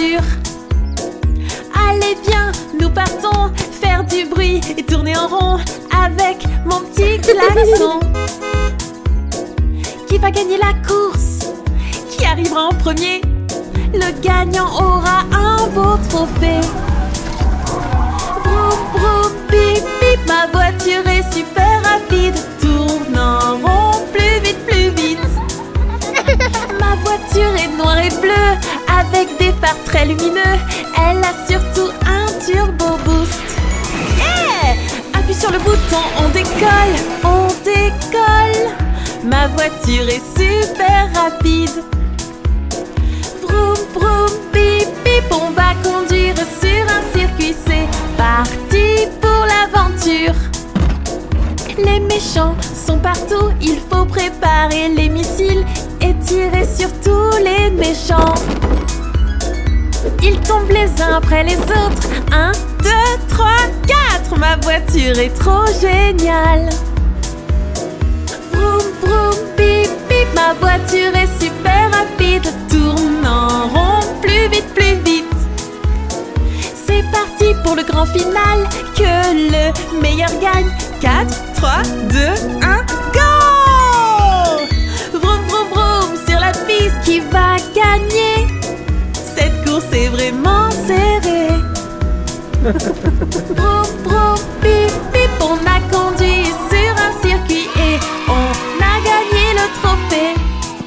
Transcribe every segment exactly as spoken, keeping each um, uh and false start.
l'aventure. Allez viens, nous partons faire du bruit et tourner en rond avec mon petit klaxon. Qui va gagner la course? Qui arrivera en premier? Le gagnant aura un beau trophée. Vroom vroom bip bip, ma voiture est super rapide. Tourne en rond plus vite, plus vite. Ma voiture est noire et bleue avec des phares très lumineux. Elle a surtout un turbo boost. Hey! Appuie sur le bouton, on décolle, on décolle. Ma voiture est super rapide. Vroom vroom bip bip, on va conduire sur un circuit. C'est parti pour l'aventure. Les méchants sont partout, il faut préparer les missiles et tirer sur tous les méchants. Ils tombent les uns après les autres. Un, deux, trois, quatre. Ma voiture est trop géniale. Vroom vroom bip bip, ma voiture est super rapide. Tourne en rond plus vite, plus vite. C'est parti pour le grand final. Que le meilleur gagne. Quatre, trois, deux, un, go! Vroom vroom vroom sur la piste, qui va gagner? Cette course est vraiment serrée. Vroom vroom bip bip, on a conduit sur un circuit et on a gagné le trophée.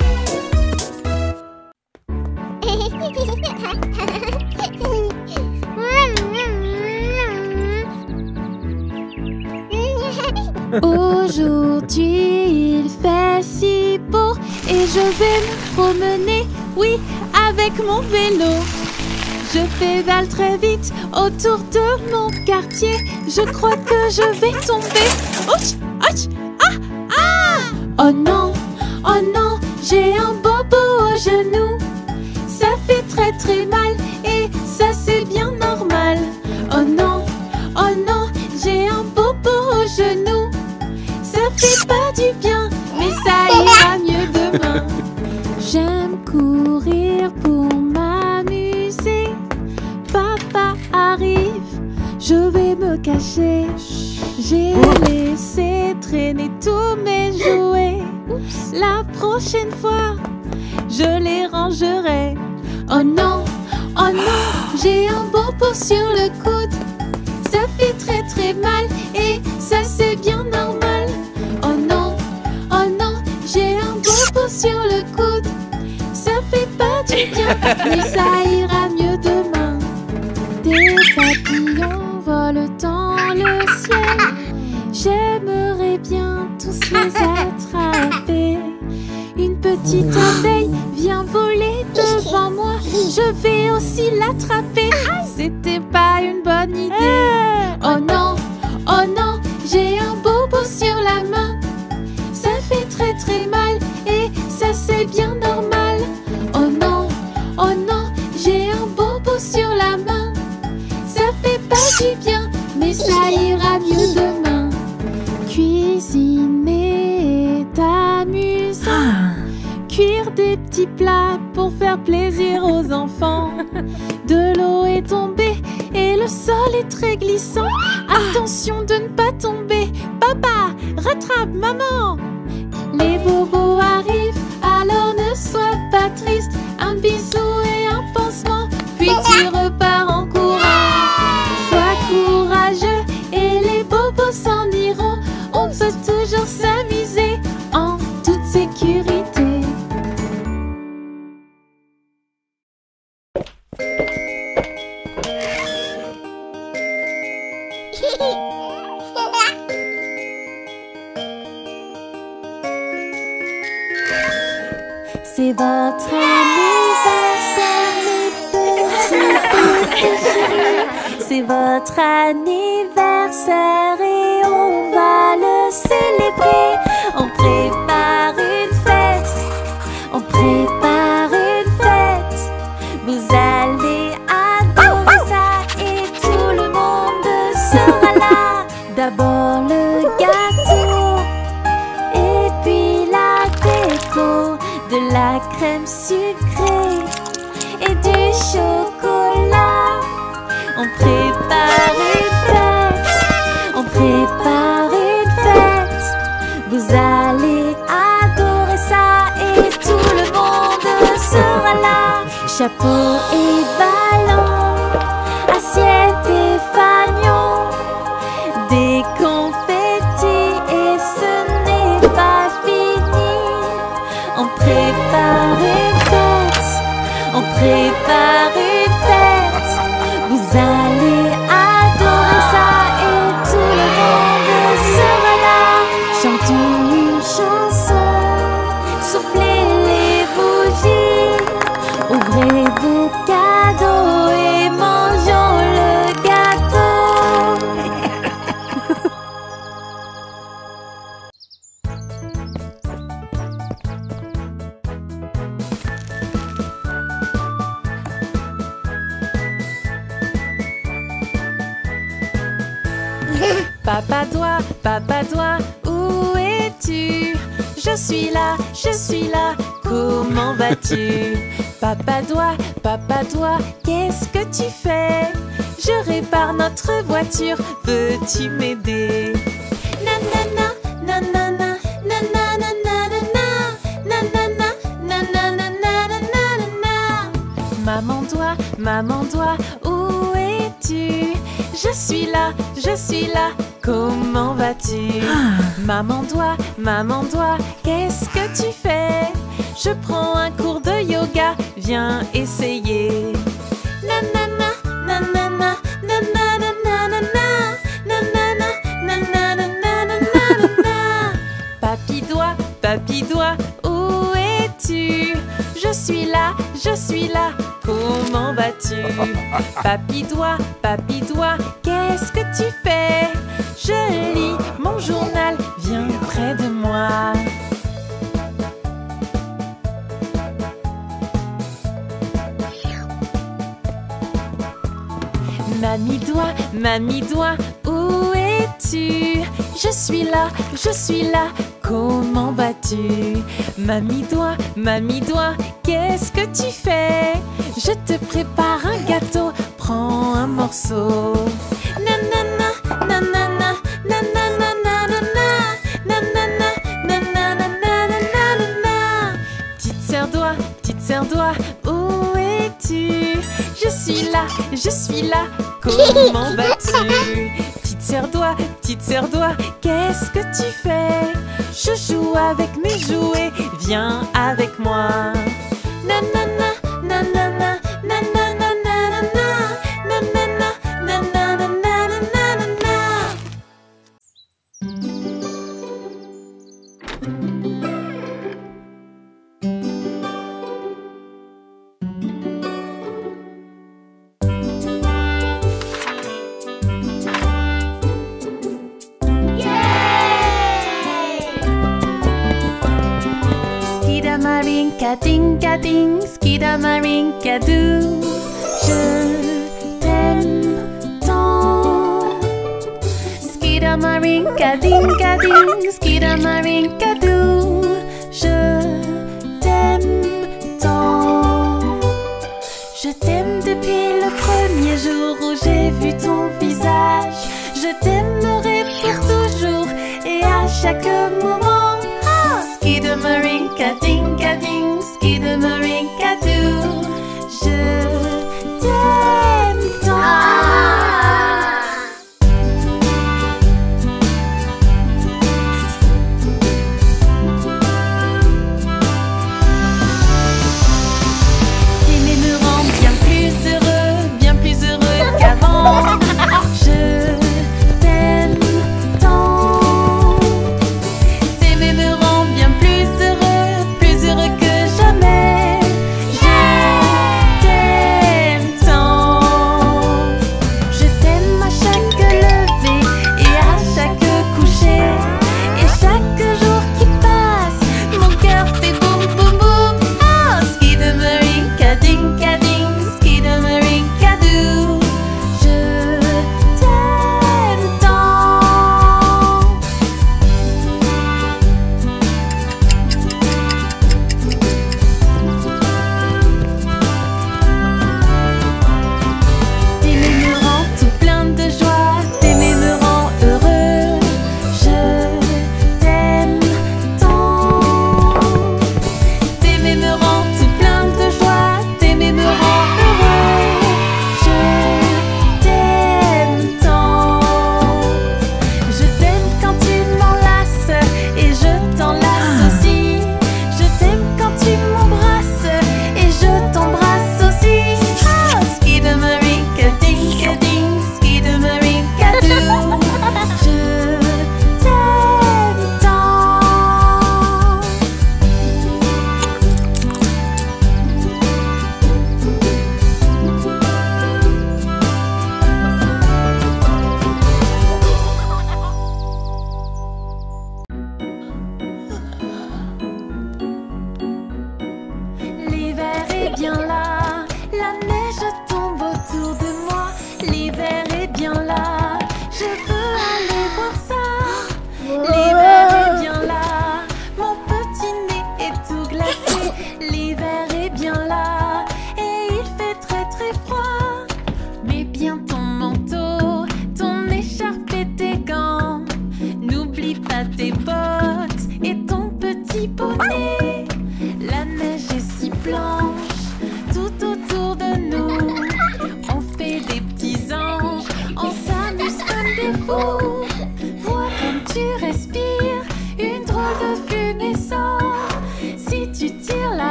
Aujourd'hui il fait si beau et je vais me promener, oui, avec mon vélo. Je pédale très vite autour de mon quartier. Je crois que je vais tomber. Ouch, ouch, ah, ah! Oh non, oh non, j'ai un bobo au genou. Ça fait très très mal et ça c'est bien normal. Oh non, oh non, j'ai un bobo au genou. Ça fait pas du bien, mais ça ira mieux demain. J'aime courir pour m'amuser. Papa arrive, je vais me cacher. J'ai laissé traîner tous mes jouets. La prochaine fois, je les rangerai. Oh non, oh non, j'ai un bobo sur le coude. Ça fait très très mal et ça c'est bien normal. Oh non, oh non, j'ai un bobo sur le coude. Ça fait pas du bien, mais ça ira mieux demain. Des papillons volent dans le ciel. J'aimerais bien tous les attraper. Une petite abeille vient voler devant moi. Je vais aussi l'attraper. C'était pas une bonne idée. Oh non, oh non, j'ai un bobo sur la main. Ça fait très très mal et ça c'est bien normal. Oh non, oh non, j'ai un bobo sur la main. Ça fait pas du bien, mais ça ira mieux demain. Cuisiner est amusant. Cuire des petits plats pour faire plaisir aux enfants. De l'eau est tombée et le sol est très glissant. Attention de ne pas tomber. Papa, rattrape maman. Les bobos arrivent, alors ne sois pas triste. Un bisou et un pansement, puis tu repars en courant. Sois courageux et les bobos s'en iront. On peut toujours s'amuser en toute sécurité. C'est votre anniversaire, les petits. C'est votre anniversaire et on va le célébrer. On prépare une fête, on prépare une fête. Vous allez adorer ça et tout le monde sera là. D'abord le gâteau et puis la déco, de la crème sucrée et du chocolat. On prépare une fête, on prépare une fête. Vous allez adorer ça et tout le monde sera là. Chapeau et ballon, assiette et fanion, des confettis et ce n'est pas fini. On prépare une fête, on prépare une fête. Vous allez adorer ça et tout le monde sera là. Chantons une chanson, soufflez les bougies, ouvrez vos cadeaux et mangeons le gâteau. Papa doigt, papa doigt, où es-tu? Je suis là, je suis là, comment vas-tu? Papa doigt, papa doigt, qu'est-ce que tu fais? Je répare notre voiture, veux-tu m'aider? Nanana, nanana, nanana, nanana, nanana, nanana, nanana. Maman doigt, maman doigt, où es-tu? Je suis là, je suis là, comment vas-tu? Maman doigt, maman doigt, qu'est-ce que tu fais? Je prends un cours de yoga, viens essayer. Nanana, nanana, nanana, nanana, nanana, nanana, nanana. Papi doigt, papi doigt, où es-tu? Je suis là, je suis là, comment vas-tu? Papi doigt, papi doigt, qu'est-ce que tu fais? Je lis mon journal, viens près de moi. Mamie doigt, mamie doigt, où es-tu? Je suis là, je suis là, comment vas-tu? Mamie doigt, mamie doigt, qu'est-ce que tu fais? Je te prépare un gâteau, prends un morceau. Nanana, nanana, nanana, nanana, nanana, nanana, nanana. Petite sœur doigt, petite sœur doigt, où es-tu? Je suis là, je suis là, comment vas-tu? Petite sœur doigt, petite sœur doigt, qu'est-ce que tu fais? Je joue avec mes jouets, viens avec moi. Nanana, nanana, nanana, nanana, nanana, nanana, nanana. Skidamarinka-dinka-ding, skidamarinka-doo. Je t'aime tant. Skidamarinka-dinka-ding, skidamarinka-doo. Je t'aime tant. Je t'aime depuis le premier jour où j'ai vu ton visage. Je t'aimerai pour toujours et à chaque moment. Ah, skidamarinka-dinka-ding, skidamarinka-doo. Je t'aime tant. T'aimer me rend bien plus heureux, bien plus heureux qu'avant. Je t'aime tant. T'aimer me rend bien plus heureux, plus heureux que jamais. Je t'aime tant. Je t'aime à chaque lever et à chaque coucher. Et chaque jour qui passe, mon cœur fait boum boum boum. Oh, skidamarinka-dinka-ding, skidamarinka-doo. Je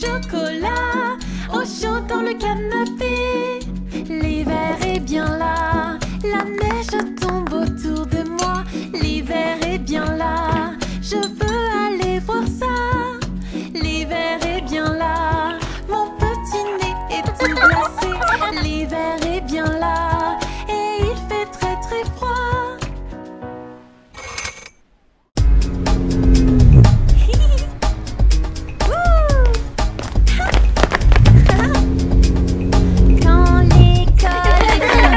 chocolat au chaud dans le canapé. L'hiver est bien là, la neige tombe autour de moi. L'hiver est bien là, je veux aller voir ça. L'hiver est bien là, mon petit nez est tout glacé. L'hiver est bien là, et il fait très très froid. Quand l'école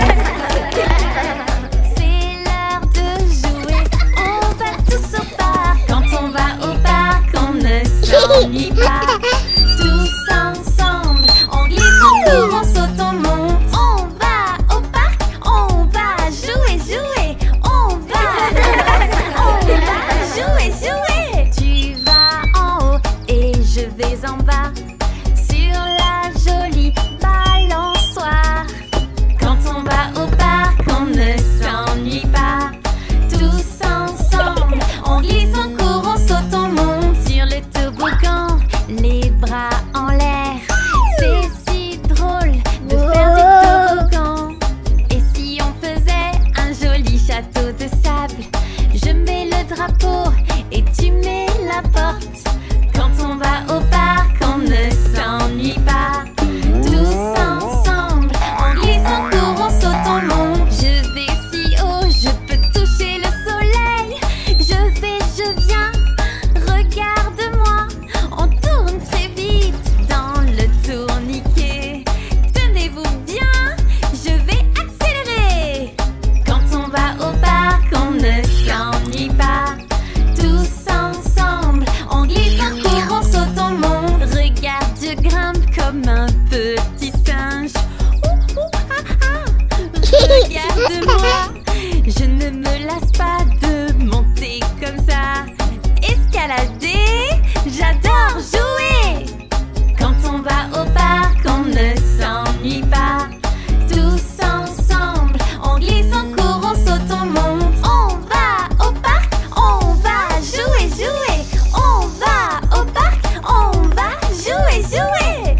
c'est l'heure de jouer, on va tous au parc. Quand on va au parc, on ne s'ennuie pas. Tous ensemble, on glisse, on court, on saute, on monte. On va au parc, on va jouer, jouer. On va, on va jouer, jouer. Tu vas en haut et je vais en bas, sur la jolie balançoire. Quand on va au parc, on ne s'ennuie pas. Tous ensemble, on glisse, on court, on saute, on monte sur le toboggan, les bras en l'air. C'est si drôle de faire du toboggan. Et si on faisait un joli château de sable? Je mets le drapeau et tu mets la porte. Quand on va au parc, on ne s'ennuie pas. Tous ensemble, on glisse, on court, on saute, on monte. Je vais si haut, je peux toucher le soleil. Je vais, je viens, regarde-moi. On tourne très vite dans le tourniquet. Tenez-vous bien, je vais accélérer. Quand on va au parc, on ne s'ennuie pas. Tous ensemble, on glisse, on court, on saute, on monte. Regarde, je grimpe comme un petit singe. Ouh, ouh, ah, ah. Regarde-moi, je ne me lasse pas de monter comme ça. Escalader, j'adore jouer. Quand on va au parc, on ne s'ennuie pas. Tous ensemble, on glisse, on court, on saute, on monte. On va au parc, on va jouer, jouer. On va au parc, on va jouer, jouer.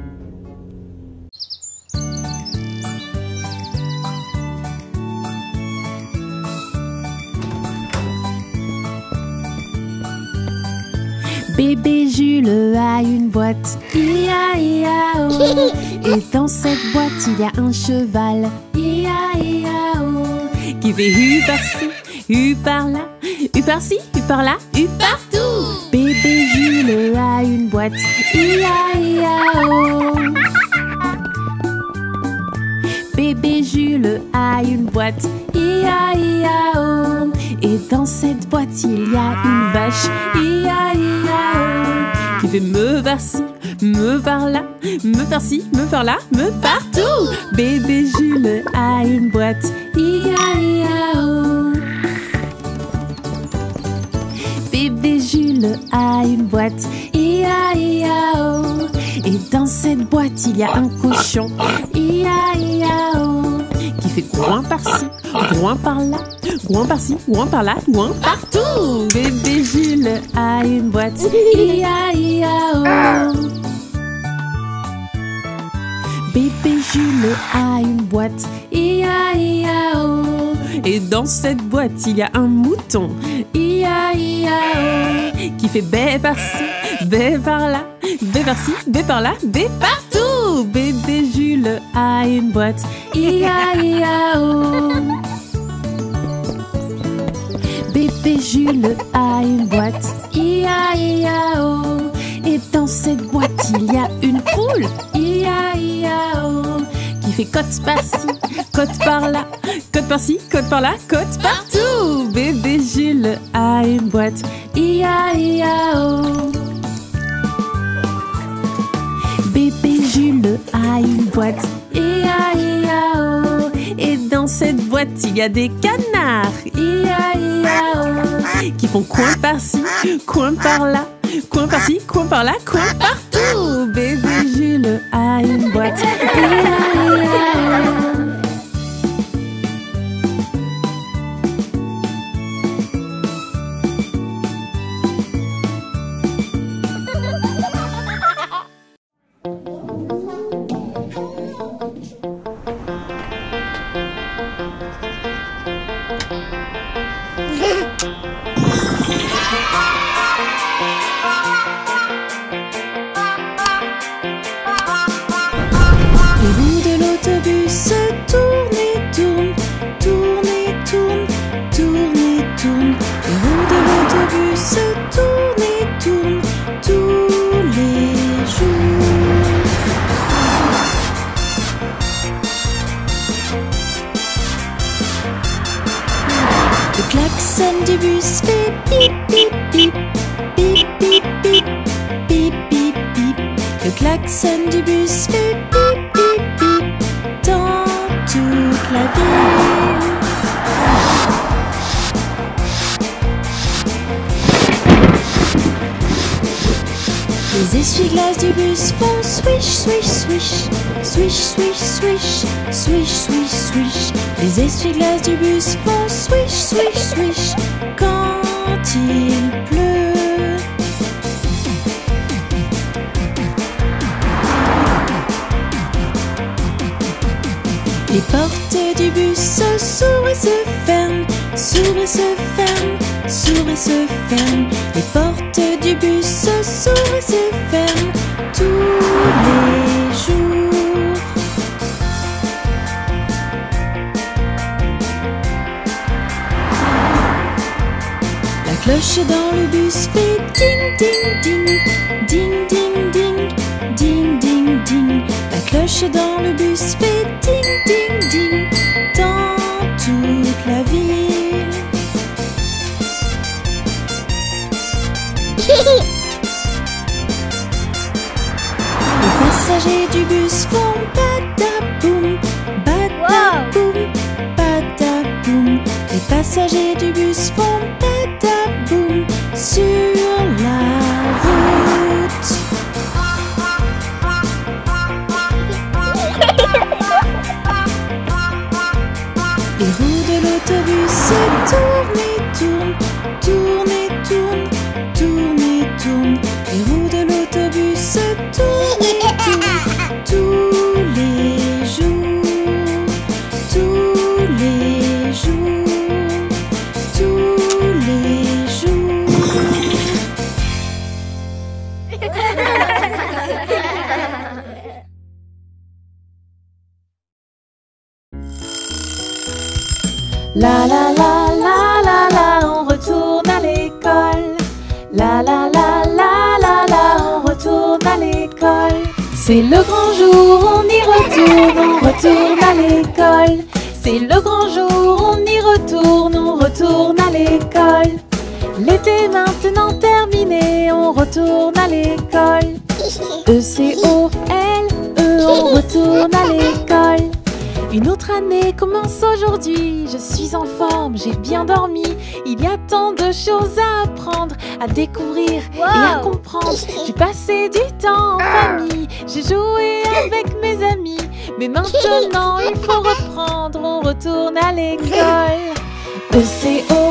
Bébé Jules a une boîte, ia ia oh. Et dans cette boîte il y a un cheval, ia ia oh. Qui fait hu par-ci, hu par-là, hu par-ci, hu par-là, hu partout. Bébé Jules a une boîte, ia ia oh. Bébé Jules a une boîte, ia ia oh. Et dans cette boîte il y a une vache, ia ia oh. Qui fait me par-ci, me par-là, me par-ci, me par-là, me partout. Bébé Jules a une boîte, ia ia oh. Bébé Jules a une boîte, ia ia oh. Et dans cette boîte il y a un cochon, ia ia oh. Qui fait groin par-ci, groin par-là, groin par-ci, groin par-là, groin partout. Bébé Jules a une boîte, ia ia oh. Bébé Jules a une boîte, ia ia oh. Et dans cette boîte il y a un mouton, ia ia oh. Qui fait bé par-ci, bé par-là, bé par-ci, bé par-là, bé partout. Bébé Jules a une boîte, ia ia oh. Bébé Jules a une boîte, ia ia oh. Et dans cette boîte il y a une poule, ia ia oh. Qui fait côte par-ci, côte par-là, côte par-ci, côte par-là, côte partout. Bébé Jules a une boîte, ia ia oh. Bébé Jules a une boîte, ia ia oh. Et dans cette boîte il y a des canards, ia ia oh. Qui font coin par-ci, coin par-là, coin par-ci, coin par-là, coin partout. Bébé Jules a une boîte, ia ia oh. Les roues de l'autobus tournent et tournent, tournent et tournent, tournent et tournent. Les roues de l'autobus tournent et tournent tous les jours. Le klaxon du bus fait pip pip pip, pip pip pip, pip pip pip. Le klaxon du bus fait pip pip pip dans toute la ville. Les essuie-glaces du bus font swish, swish, swish, swish, swish, swish, swish, swish, swish. Les essuie-glaces du bus font swish, swish, swish quand il pleut. Les portes du bus s'ouvrent et se ferment, s'ouvrent et se ferment, s'ouvrent et se ferment. Les portes du bus s'ouvrent et se ferment tous les jours. La cloche dans le bus fait ding ding ding, ding ding ding, ding ding ding. La cloche dans le bus fait ding ding ding dans toute la ville. Les passagers du bus font badaboum, badaboum, badaboum. Les passagers du bus font badaboum sur la route. Les roues de l'autobus tournent et tournent, tournent et tournent, tournent et tournent. Les roues de l'autobus tournent et tournent tous les jours, tous les jours, tous les jours. La la la la la la, on retourne à l'école. La la la la la la, on retourne à l'école. C'est le grand jour, on y retourne, on retourne à l'école. C'est le grand jour, on y retourne, on retourne à l'école. L'été maintenant terminé, on retourne à l'école. E C O L E, on retourne à l'école. Une autre année commence aujourd'hui, je suis en forme, j'ai bien dormi. Il y a tant de choses à apprendre, à découvrir wow. et à comprendre. J'ai passé du temps en famille, j'ai joué avec mes amis. Mais maintenant il faut reprendre, on retourne à l'école. E C O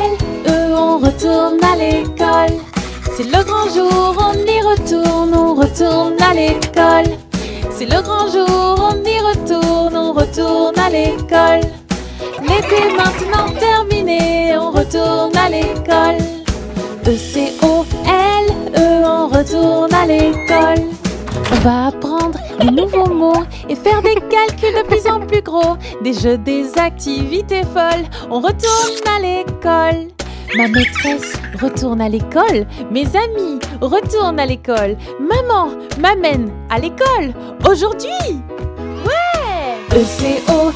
L E, on retourne à l'école. C'est le grand jour, on y retourne, on retourne à l'école. C'est le grand jour, on y retourne, on retourne à l'école. L'été maintenant terminé, on retourne à l'école. E C O L E, on retourne à l'école. On va apprendre des nouveaux mots et faire des calculs de plus en plus gros. Des jeux, des activités folles, on retourne à l'école. Ma maîtresse retourne à l'école, mes amis retournent à l'école, maman m'amène à l'école aujourd'hui. Ouais! E C O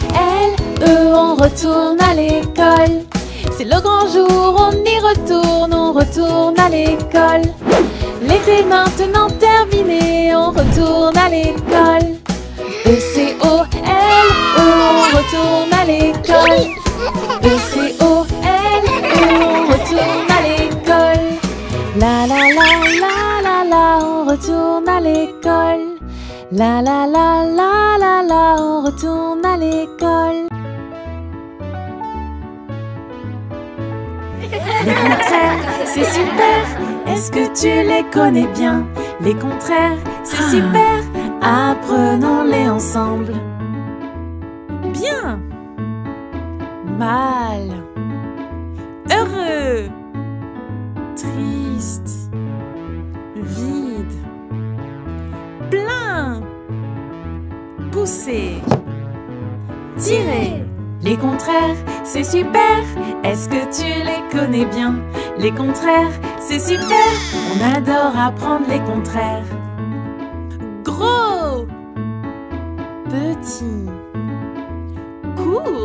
L E, on retourne à l'école. C'est le grand jour, on y retourne, on retourne à l'école. L'été maintenant terminé, on retourne à l'école. E C O L E, on retourne à l'école. E C O L E, on retourne à l'école. La la la la la la, on retourne à l'école. La la la la la la, on retourne à l'école. Les contraires, c'est super. Est-ce que tu les connais bien? Les contraires, c'est super. Apprenons-les ensemble. Bien. Mal. Heureux. Triste. Vide. Plein. Pousser. Tirer. Les contraires, c'est super. Est-ce que tu les connais bien? Les contraires, c'est super. On adore apprendre les contraires. Gros. Petit. Court.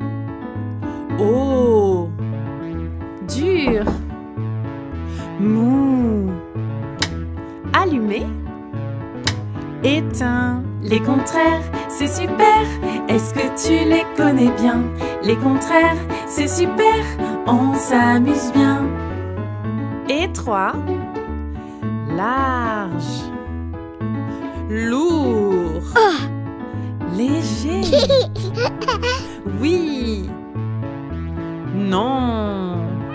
Haut. Dur. Mou. Allumé. Éteint. Les contraires, c'est super. Est-ce que tu les connais bien? Les contraires, c'est super. On s'amuse bien. Étroit. Large. Lourd. Léger. Oui. Non.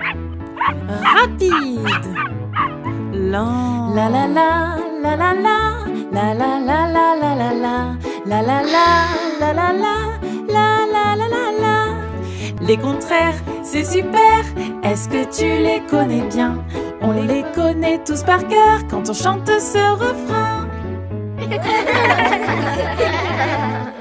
Rapide. Lent. La la la la la la. La la la la la la la. La la la la la la. La la la la la. Les contraires, c'est super. Est-ce que tu les connais bien? On les connaît tous par cœur quand on chante ce refrain.